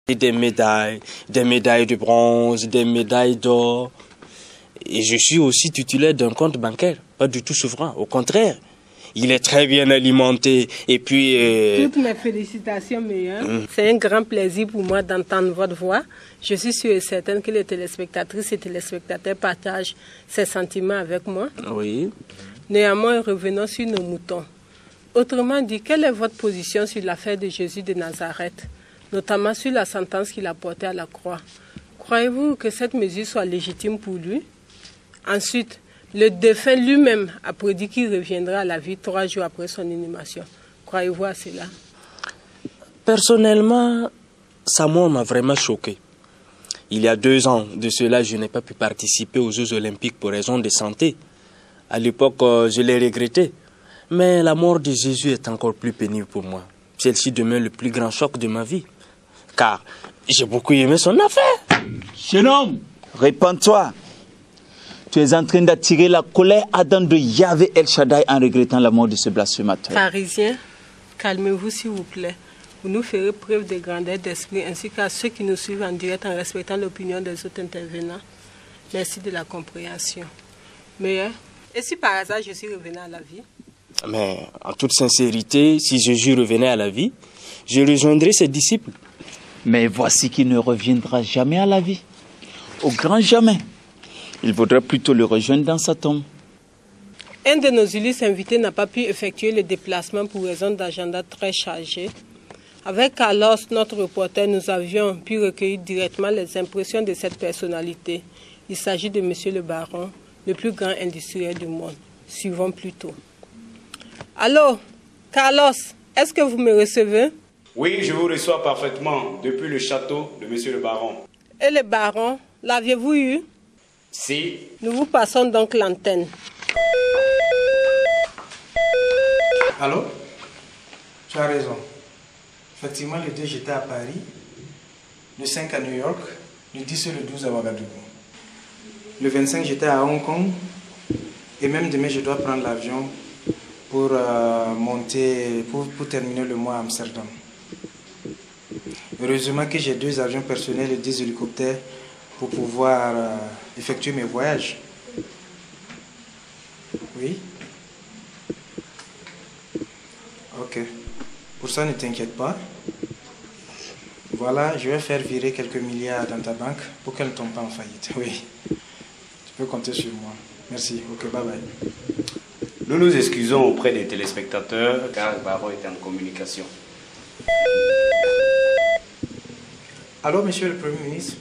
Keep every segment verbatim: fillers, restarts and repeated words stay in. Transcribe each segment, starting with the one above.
Des médailles, des médailles de bronze, des médailles d'or. Et je suis aussi titulaire d'un compte bancaire, pas du tout souverain, au contraire. Il est très bien alimenté et puis... Euh... Toutes mes félicitations, meilleur. Mmh. C'est un grand plaisir pour moi d'entendre votre voix. Je suis sûre et certaine que les téléspectatrices et téléspectateurs partagent ces sentiments avec moi. Oui. Néanmoins, revenons sur nos moutons. Autrement dit, quelle est votre position sur l'affaire de Jésus de Nazareth, notamment sur la sentence qu'il a portée à la croix? Croyez-vous que cette mesure soit légitime pour lui? Ensuite, le défunt lui-même a prédit qu'il reviendra à la vie trois jours après son inhumation. Croyez-vous à cela? Personnellement, sa mort m'a vraiment choqué. Il y a deux ans de cela, je n'ai pas pu participer aux Jeux Olympiques pour raison de santé. À l'époque, je l'ai regretté. Mais la mort de Jésus est encore plus pénible pour moi. Celle-ci demeure le plus grand choc de ma vie. Car j'ai beaucoup aimé son affaire. Jeune homme, répands-toi. Tu es en train d'attirer la colère ardente de Yahvé El Shaddai en regrettant la mort de ce blasphémateur. Pharisiens, calmez-vous s'il vous plaît. Vous nous ferez preuve de grandeur d'esprit ainsi qu'à ceux qui nous suivent en direct en respectant l'opinion des autres intervenants. Merci de la compréhension. Mais, et si par hasard je suis revenu à la vie? Mais en toute sincérité, si Jésus revenait à la vie, je rejoindrais ses disciples. Mais voici qu'il ne reviendra jamais à la vie. Au grand jamais. Il vaudrait plutôt le rejoindre dans sa tombe. Un de nos illustres invités n'a pas pu effectuer le déplacement pour raison d'agenda très chargé. Avec Carlos, notre reporter, nous avions pu recueillir directement les impressions de cette personnalité. Il s'agit de Monsieur le Baron, le plus grand industriel du monde. Suivons plutôt. Allô, Carlos, est-ce que vous me recevez? Oui, je vous reçois parfaitement depuis le château de Monsieur le Baron. Et le Baron, l'aviez-vous eu? Si. Nous vous passons donc l'antenne. Allô? Tu as raison. Effectivement, le deux j'étais à Paris, le cinq à New York, le dix et le douze à Ouagadougou. Le vingt-cinq j'étais à Hong Kong et même demain je dois prendre l'avion pour euh, monter, pour, pour terminer le mois à Amsterdam. Heureusement que j'ai deux avions personnels et deux hélicoptères pour pouvoir euh, effectuer mes voyages. Oui? Ok. Pour ça, ne t'inquiète pas. Voilà, je vais faire virer quelques milliards dans ta banque pour qu'elle ne tombe pas en faillite. Oui. Tu peux compter sur moi. Merci. Ok, bye bye. Nous nous excusons auprès des téléspectateurs car Baron était en communication. Allô, monsieur le Premier ministre?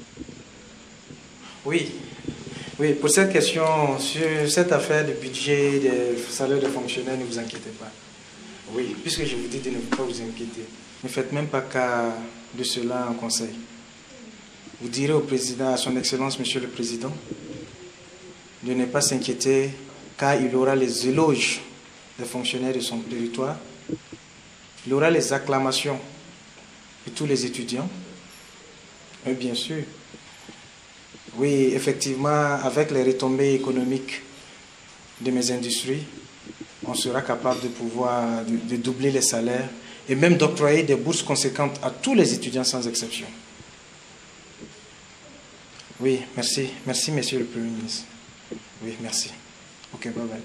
Oui. Oui, pour cette question, sur cette affaire de budget, des salaires de fonctionnaires, ne vous inquiétez pas. Oui, puisque je vous dis de ne pas vous inquiéter. Ne faites même pas cas de cela en conseil. Vous direz au président, à son excellence, monsieur le président, de ne pas s'inquiéter car il aura les éloges des fonctionnaires de son territoire. Il aura les acclamations de tous les étudiants. Et bien sûr. Oui, effectivement, avec les retombées économiques de mes industries, on sera capable de pouvoir de, de doubler les salaires et même d'octroyer des bourses conséquentes à tous les étudiants sans exception. Oui, merci. Merci, monsieur le Premier ministre. Oui, merci. Ok, bye bye.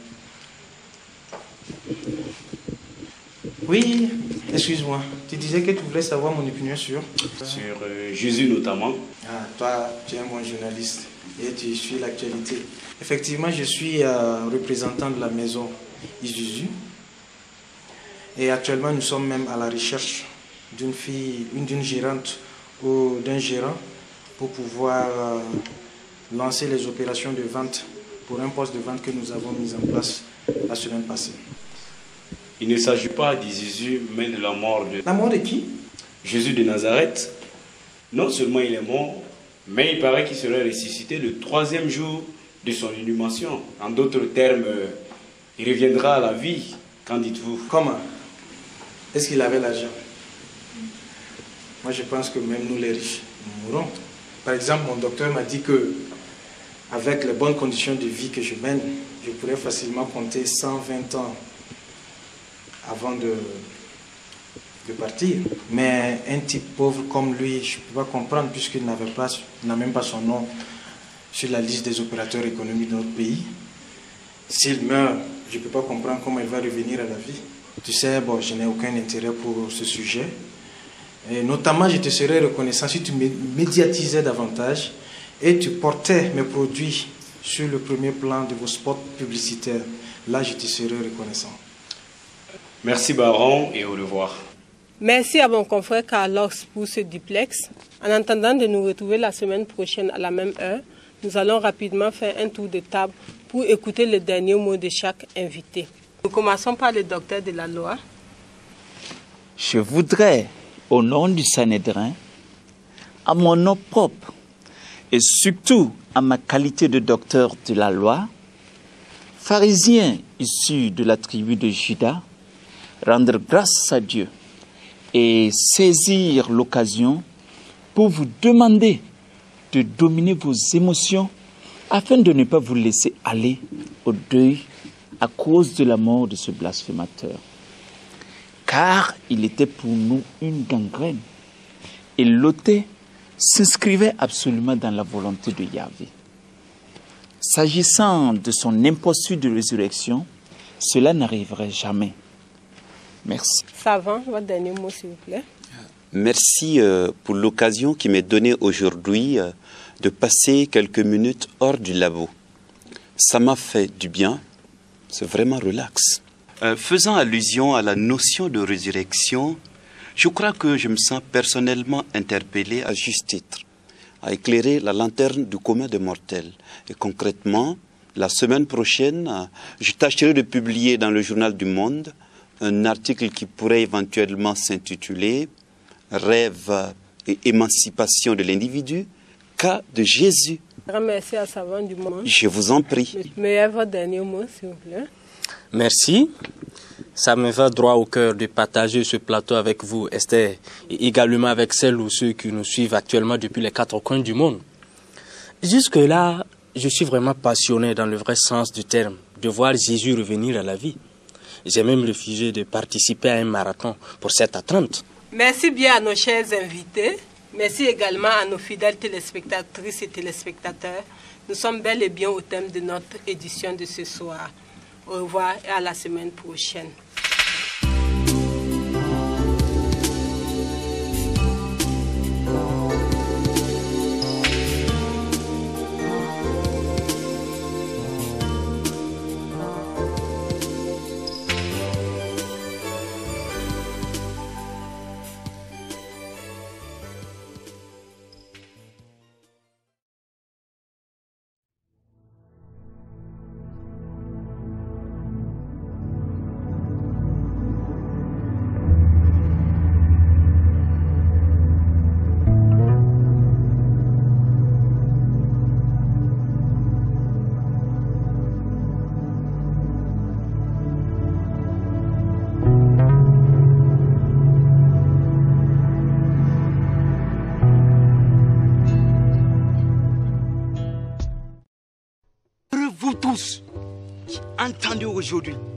Oui, excuse-moi. Tu disais que tu voulais savoir mon opinion sur... Sur euh, Jésus notamment. Ah, toi, tu es un bon journaliste et tu suis l'actualité. Effectivement, je suis euh, représentant de la maison Isuzu. Et actuellement, nous sommes même à la recherche d'une fille, d'une gérante ou d'un gérant pour pouvoir euh, lancer les opérations de vente pour un poste de vente que nous avons mis en place la semaine passée. Il ne s'agit pas de Jésus, mais de la mort de... La mort de qui? Jésus de Nazareth. Non seulement il est mort, mais il paraît qu'il serait ressuscité le troisième jour de son inhumation. En d'autres termes, euh, il reviendra à la vie. Qu'en dites-vous? Comment? Est-ce qu'il avait l'argent? Moi, je pense que même nous, les riches, nous mourrons. Par exemple, mon docteur m'a dit que avec les bonnes conditions de vie que je mène, je pourrais facilement compter cent vingt ans avant de, de partir. Mais un type pauvre comme lui, je ne peux pas comprendre puisqu'il n'avait pas, n'a même pas son nom sur la liste des opérateurs économiques de notre pays. S'il meurt, je ne peux pas comprendre comment il va revenir à la vie. Tu sais, bon, je n'ai aucun intérêt pour ce sujet. Et notamment, je te serais reconnaissant si tu médiatisais davantage et tu portais mes produits sur le premier plan de vos spots publicitaires. Là, je te serais reconnaissant. Merci Baron et au revoir. Merci à mon confrère Carlos pour ce duplex. En attendant de nous retrouver la semaine prochaine à la même heure, nous allons rapidement faire un tour de table pour écouter le dernier mot de chaque invité. Nous commençons par le docteur de la loi. Je voudrais, au nom du Sanhédrin, à mon nom propre et surtout à ma qualité de docteur de la loi, pharisien issu de la tribu de Juda, rendre grâce à Dieu et saisir l'occasion pour vous demander de dominer vos émotions afin de ne pas vous laisser aller au deuil à cause de la mort de ce blasphémateur. Car il était pour nous une gangrène et l'ôter s'inscrivait absolument dans la volonté de Yahvé. S'agissant de son imposture de résurrection, cela n'arriverait jamais. Merci. Savant, votre dernier mot, s'il vous plaît. Merci euh, pour l'occasion qui m'est donnée aujourd'hui euh, de passer quelques minutes hors du labo. Ça m'a fait du bien, c'est vraiment relax. Euh, faisant allusion à la notion de résurrection, je crois que je me sens personnellement interpellé à juste titre, à éclairer la lanterne du commun des mortels. Et concrètement, la semaine prochaine, euh, je tâcherai de publier dans le journal du Monde un article qui pourrait éventuellement s'intituler « Rêve et émancipation de l'individu, cas de Jésus ». Merci à Savant du moment. Je vous en prie. Mais votre dernier mot, s'il vous plaît. Merci. Ça me va droit au cœur de partager ce plateau avec vous, Esther, et également avec celles ou ceux qui nous suivent actuellement depuis les quatre coins du monde. Jusque-là, je suis vraiment passionné dans le vrai sens du terme, de voir Jésus revenir à la vie. J'ai même refusé de participer à un marathon pour cette attente. Merci bien à nos chers invités. Merci également à nos fidèles téléspectatrices et téléspectateurs. Nous sommes bel et bien au thème de notre édition de ce soir. Au revoir et à la semaine prochaine. Vous tous qui entendez aujourd'hui